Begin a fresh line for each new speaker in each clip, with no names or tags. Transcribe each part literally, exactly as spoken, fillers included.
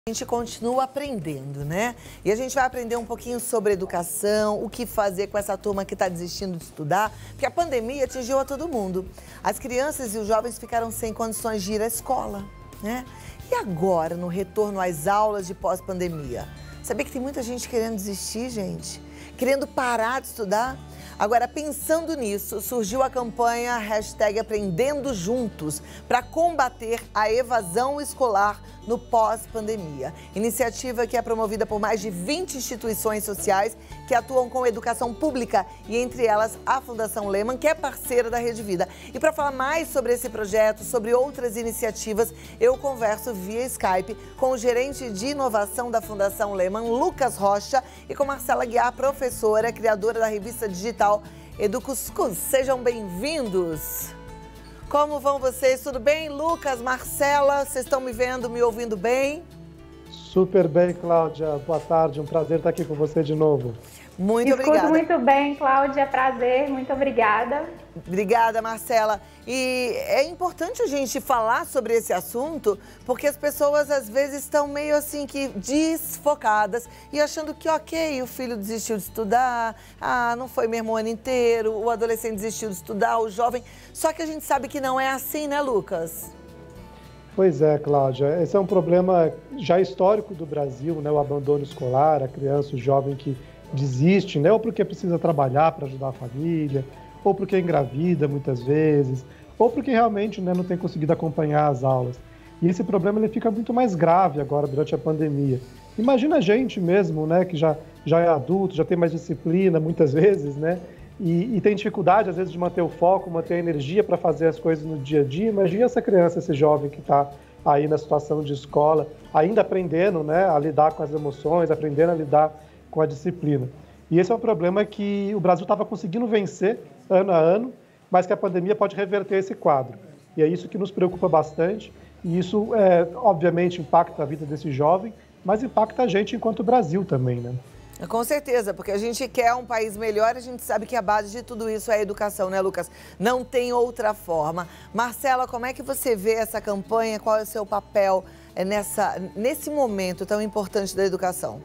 A gente continua aprendendo, né? E a gente vai aprender um pouquinho sobre educação, o que fazer com essa turma que está desistindo de estudar, porque a pandemia atingiu a todo mundo. As crianças e os jovens ficaram sem condições de ir à escola, né? E agora, no retorno às aulas de pós-pandemia? Sabia que tem muita gente querendo desistir, gente? Querendo parar de estudar? Agora, pensando nisso, surgiu a campanha hashtag Aprendendo Juntos para combater a evasão escolar no pós-pandemia. Iniciativa que é promovida por mais de vinte instituições sociais que atuam com educação pública e entre elas a Fundação Lehman, que é parceira da Rede Vida. E para falar mais sobre esse projeto, sobre outras iniciativas, eu converso via Skype com o gerente de inovação da Fundação Lehman, Lucas Rocha, e com Marcela Guiar, professora, criadora da revista digital Educuscus. Sejam bem-vindos! Como vão vocês? Tudo bem? Lucas, Marcela, vocês estão me vendo, me ouvindo bem?
Super bem, Cláudia. Boa tarde, um prazer estar aqui com você de novo.
Muito
Escuto
obrigada.
muito bem, Cláudia, prazer, muito obrigada.
Obrigada, Marcela. E é importante a gente falar sobre esse assunto, porque as pessoas às vezes estão meio assim que desfocadas e achando que ok, o filho desistiu de estudar, ah, não foi mesmo o ano inteiro, o adolescente desistiu de estudar, o jovem. Só que a gente sabe que não é assim, né, Lucas?
Pois é, Cláudia. Esse é um problema já histórico do Brasil, né? O abandono escolar, a criança, o jovem que desiste, né? Ou porque precisa trabalhar para ajudar a família, ou porque engravida muitas vezes, ou porque realmente, né, não tem conseguido acompanhar as aulas. E esse problema ele fica muito mais grave agora durante a pandemia. Imagina a gente mesmo, né, que já, já é adulto, já tem mais disciplina muitas vezes, né, e, e tem dificuldade às vezes de manter o foco, manter a energia para fazer as coisas no dia a dia. Imagina essa criança, esse jovem que está aí na situação de escola, ainda aprendendo, né, a lidar com as emoções, aprendendo a lidar com a disciplina. E esse é um problema que o Brasil estava conseguindo vencer ano a ano, mas que a pandemia pode reverter esse quadro. E é isso que nos preocupa bastante, e isso, é, obviamente, impacta a vida desse jovem, mas impacta a gente enquanto Brasil também, né?
Com certeza, porque a gente quer um país melhor, a gente sabe que a base de tudo isso é a educação, né, Lucas? Não tem outra forma. Marcela, como é que você vê essa campanha? Qual é o seu papel nessa, nesse momento tão importante da educação?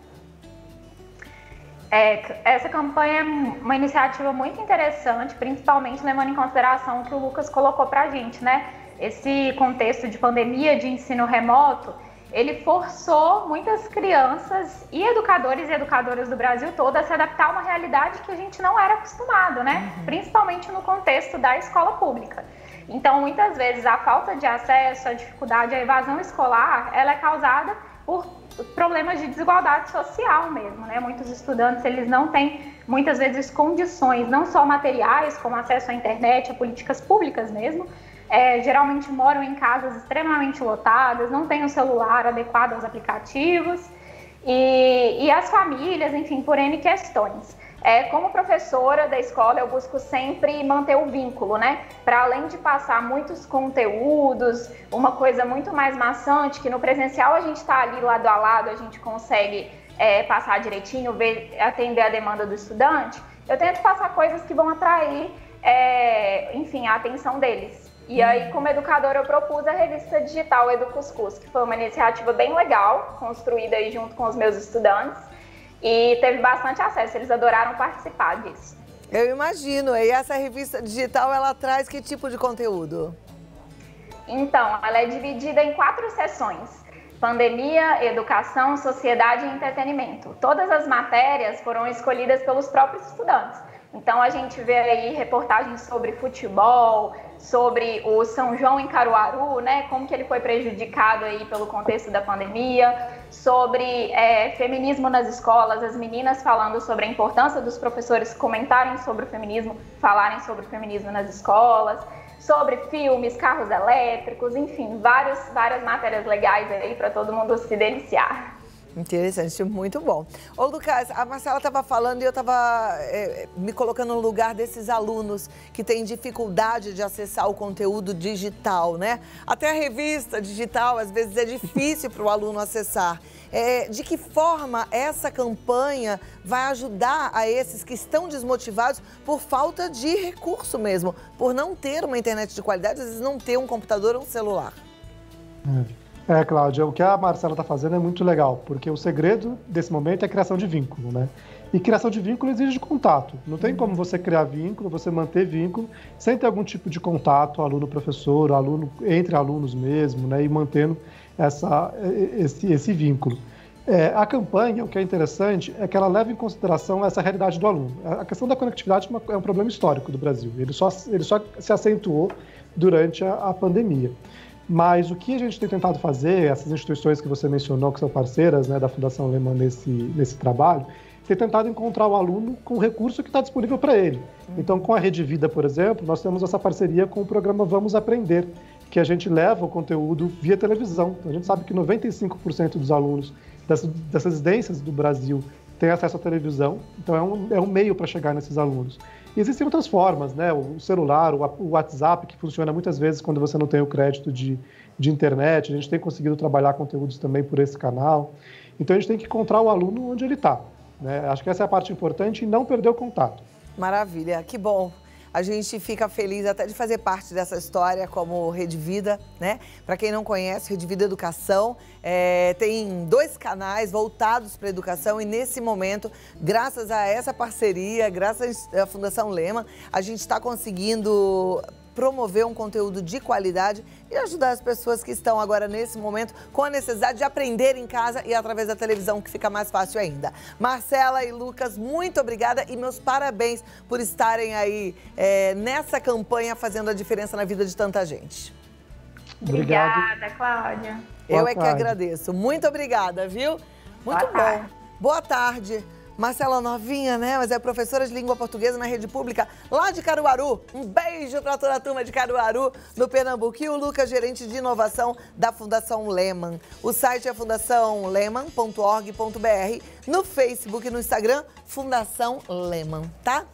É, essa campanha é uma iniciativa muito interessante, principalmente levando em consideração o que o Lucas colocou para a gente, né? Esse contexto de pandemia, de ensino remoto, ele forçou muitas crianças e educadores e educadoras do Brasil todo a se adaptar a uma realidade que a gente não era acostumado, né? Uhum. Principalmente no contexto da escola pública. Então, muitas vezes, a falta de acesso, a dificuldade, a evasão escolar, ela é causada por problemas de desigualdade social mesmo, né? Muitos estudantes, eles não têm, muitas vezes, condições, não só materiais, como acesso à internet, a políticas públicas mesmo, é, geralmente moram em casas extremamente lotadas, não têm um celular adequado aos aplicativos, e, e as famílias, enfim, por N questões. É, como professora da escola, eu busco sempre manter o vínculo, né? Para além de passar muitos conteúdos, uma coisa muito mais maçante, que no presencial a gente está ali lado a lado, a gente consegue é, passar direitinho, ver, atender a demanda do estudante, eu tento passar coisas que vão atrair, é, enfim, a atenção deles. E aí, como educadora, eu propus a revista digital Educuscus, que foi uma iniciativa bem legal, construída aí junto com os meus estudantes, e teve bastante acesso, eles adoraram participar disso.
Eu imagino. E essa revista digital, ela traz que tipo de conteúdo?
Então, ela é dividida em quatro seções: pandemia, educação, sociedade e entretenimento. Todas as matérias foram escolhidas pelos próprios estudantes. Então, a gente vê aí reportagens sobre futebol, sobre o São João em Caruaru, né, como que ele foi prejudicado aí pelo contexto da pandemia, sobre é, feminismo nas escolas, as meninas falando sobre a importância dos professores comentarem sobre o feminismo, falarem sobre o feminismo nas escolas, sobre filmes, carros elétricos, enfim, vários, várias matérias legais aí para todo mundo se deliciar.
Interessante, muito bom. Ô, Lucas, a Marcela estava falando e eu estava é, me colocando no lugar desses alunos que têm dificuldade de acessar o conteúdo digital, né? Até a revista digital, às vezes, é difícil para o aluno acessar. É, de que forma essa campanha vai ajudar a esses que estão desmotivados por falta de recurso mesmo, por não ter uma internet de qualidade, às vezes não ter um computador ou um celular?
É. É, Cláudia, o que a Marcela está fazendo é muito legal, porque o segredo desse momento é a criação de vínculo, né? E criação de vínculo exige contato. Não tem como você criar vínculo, você manter vínculo, sem ter algum tipo de contato, aluno-professor, aluno entre alunos mesmo, né? E mantendo essa, esse, esse vínculo. É, a campanha, o que é interessante, é que ela leva em consideração essa realidade do aluno. A questão da conectividade é um problema histórico do Brasil. Ele só, ele só se acentuou durante a, a pandemia. Mas o que a gente tem tentado fazer, essas instituições que você mencionou, que são parceiras, né, da Fundação Lehman nesse, nesse trabalho, tem tentado encontrar o aluno com o recurso que está disponível para ele. Então, com a Rede Vida, por exemplo, nós temos essa parceria com o programa Vamos Aprender, que a gente leva o conteúdo via televisão. Então, a gente sabe que noventa e cinco por cento dos alunos dessas, dessas residências do Brasil têm acesso à televisão, então é um, é um meio para chegar nesses alunos. E existem outras formas, né? O celular, o WhatsApp, que funciona muitas vezes quando você não tem o crédito de, de internet. A gente tem conseguido trabalhar conteúdos também por esse canal. Então, a gente tem que encontrar o aluno onde ele está, né? Acho que essa é a parte importante e não perder o contato.
Maravilha, que bom. A gente fica feliz até de fazer parte dessa história como Rede Vida, né? Para quem não conhece, Rede Vida Educação é, tem dois canais voltados para a educação e nesse momento, graças a essa parceria, graças à Fundação Lehman, a gente está conseguindo promover um conteúdo de qualidade e ajudar as pessoas que estão agora nesse momento com a necessidade de aprender em casa e através da televisão, que fica mais fácil ainda. Marcela e Lucas, muito obrigada e meus parabéns por estarem aí é, nessa campanha fazendo a diferença na vida de tanta gente.
Obrigado. Obrigada, Cláudia.
Eu Boa é tarde. que agradeço. Muito obrigada, viu? Muito Boa bom. Tarde. Boa tarde. Marcela novinha, né? Mas é professora de língua portuguesa na rede pública lá de Caruaru. Um beijo para toda a turma de Caruaru, no Pernambuco. E o Lucas, gerente de inovação da Fundação Lehman. O site é fundação lehman ponto org ponto br. No Facebook e no Instagram, Fundação Lehman, tá?